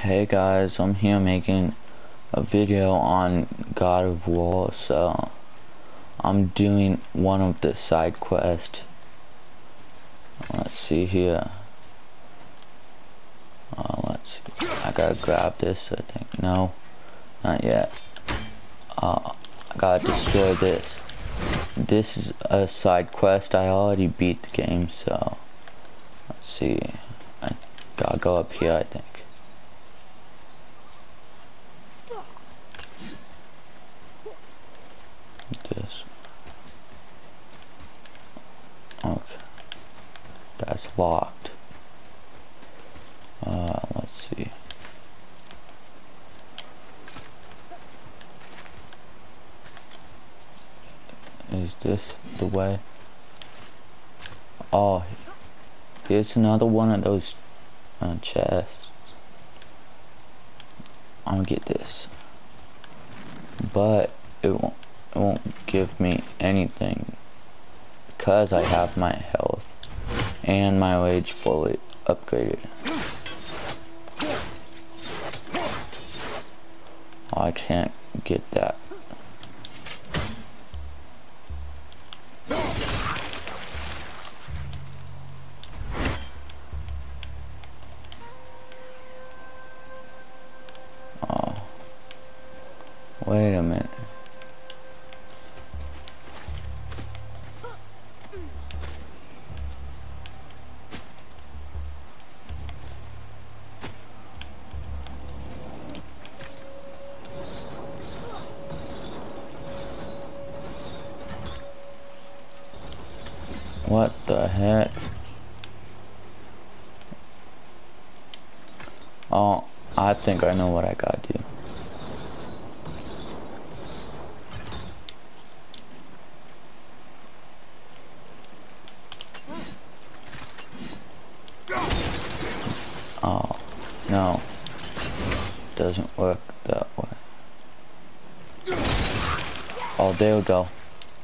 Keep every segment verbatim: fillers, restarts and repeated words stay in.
Hey guys, I'm here making a video on God of War. So I'm doing one of the side quests. Let's see here. Uh, let's see. I gotta grab this, I think. No, not yet. Uh, I gotta destroy this. This is a side quest. I already beat the game, so let's see. I gotta go up here, I think. This. Okay. That's locked. Uh, let's see. Is this the way? Oh, here's another one of those uh, chests. I'm gonna get this, but it won't. It won't give me anything because I have my health and my rage fully upgraded. Oh, I can't get that. Oh, wait a minute. What the heck? Oh, I think I know what I gotta do. Oh, no. Doesn't work that way. Oh, there we go.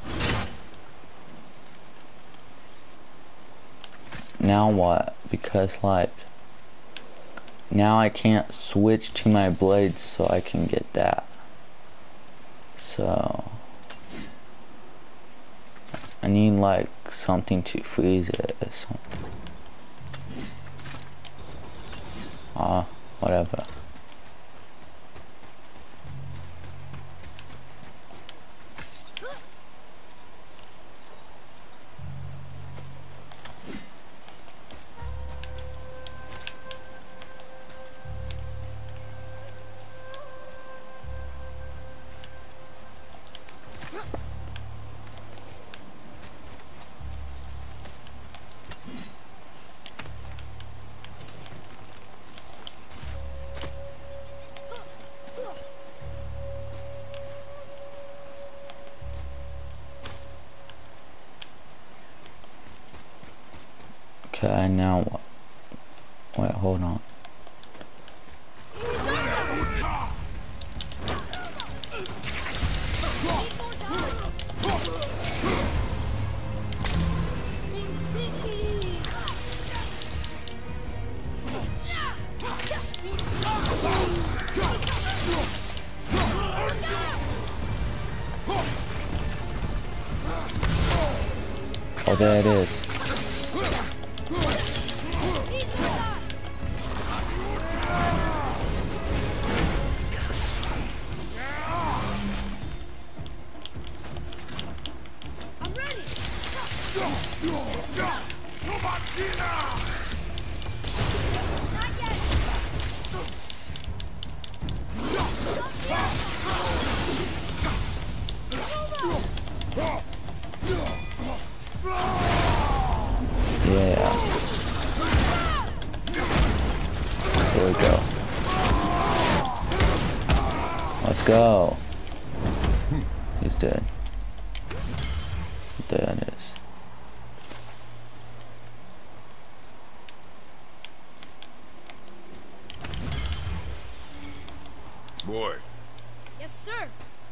Now what? Because like now I can't switch to my blades so I can get that. So I need like something to freeze it or something. Ah, uh, whatever. Okay, now what? Wait, hold on. Oh, there it is. Yeah. Here we go. Let's go. He's dead. There it is. Boy. Yes, sir.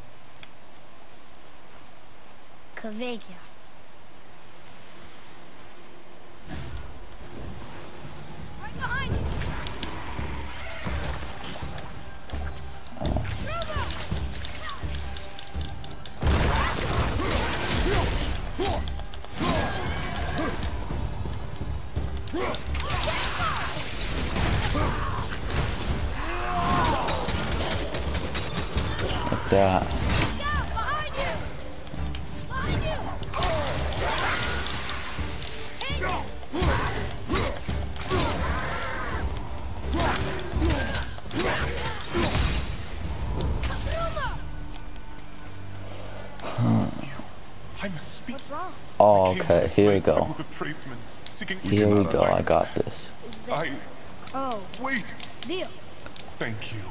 Kvegia. Right behind you. Like that. Yeah, behind you! Behind you! Hey! I must speak. What's wrong? Oh, I came to okay, this here we fight with a go. group of tradesmen seeking- Here we cannot go, I align. got this. Is that... I Oh, wait. deal. Thank you.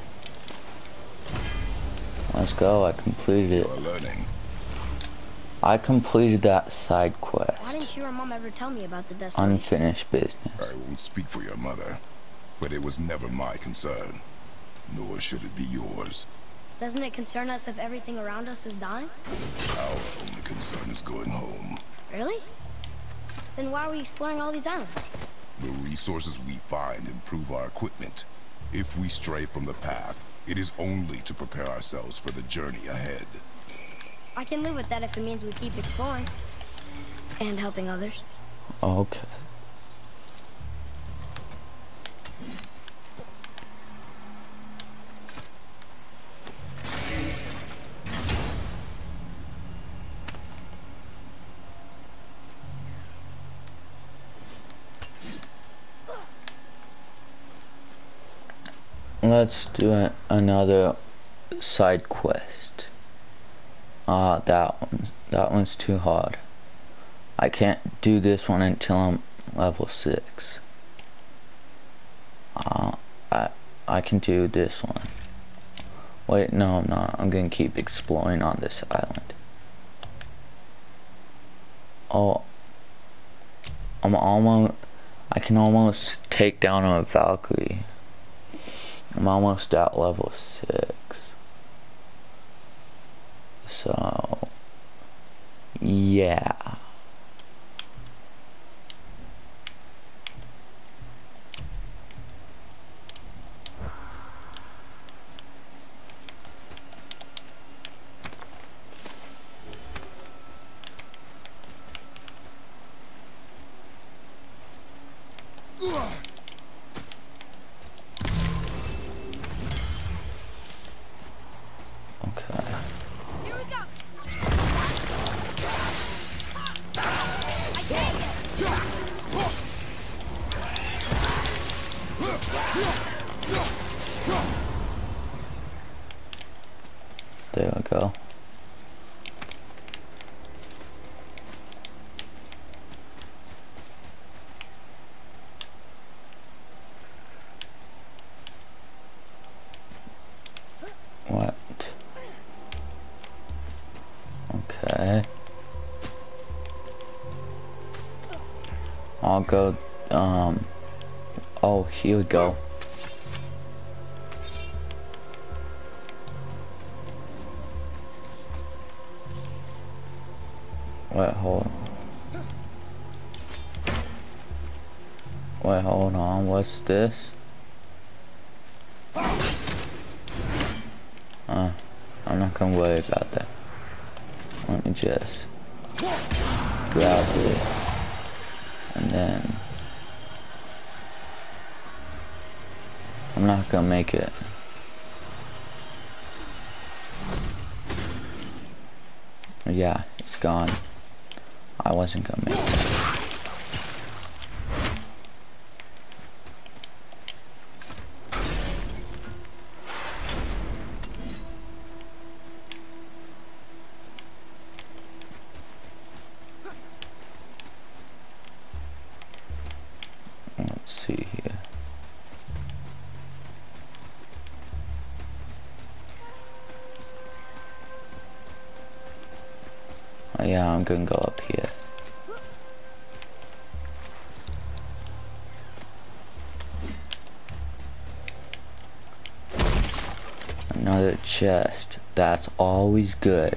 Let's go, I completed it. You're learning. I completed that side quest. Why didn't you or Mom ever tell me about the desolation? Unfinished business. I won't speak for your mother, but it was never my concern. Nor should it be yours. Doesn't it concern us if everything around us is dying? Our only concern is going home. Really? Then why are we exploring all these islands? The resources we find improve our equipment. If we stray from the path, it is only to prepare ourselves for the journey ahead. I can live with that if it means we keep exploring. And helping others. Okay. Let's do a, another side quest. Ah, uh, that one. That one's too hard. I can't do this one until I'm level six. Uh, I I can do this one. Wait, no, I'm not. I'm gonna keep exploring on this island. Oh, I'm almost. I can almost take down a Valkyrie. I'm almost at level six. So, yeah. Okay. Here we go. I take it. There we go. What? Okay. I'll go, um, oh, here we go. Wait, hold. Wait, hold on. What's this? Uh, I'm not gonna worry about that. Let me just grab it, and then I'm not gonna make it. Yeah, it's gone. I wasn't gonna make it. Let's see here. Oh, yeah, I'm gonna go up here. Another chest. That's always good.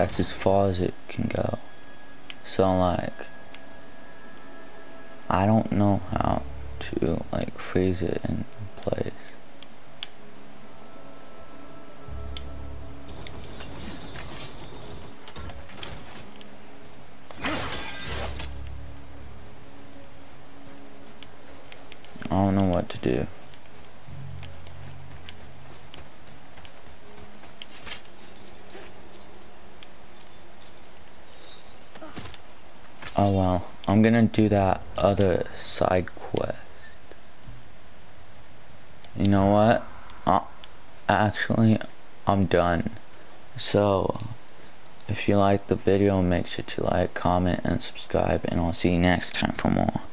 that's as far as it can go. So like, I don't know how to like freeze it in place. I don't know what to do. Oh well, I'm gonna do that other side quest. You know what? Uh, actually, I'm done. So, if you liked the video, make sure to like, comment, and subscribe, and I'll see you next time for more.